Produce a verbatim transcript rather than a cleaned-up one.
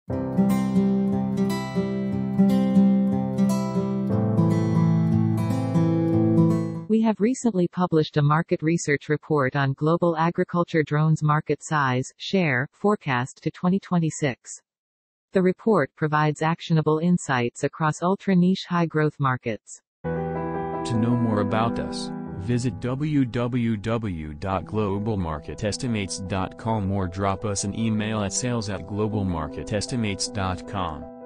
We have recently published a market research report on global agriculture drones market size, share, forecast to twenty twenty-six. The report provides actionable insights across ultra-niche high-growth markets. To know more about us, visit w w w dot global market estimates dot com or drop us an email at sales at global market estimates dot com.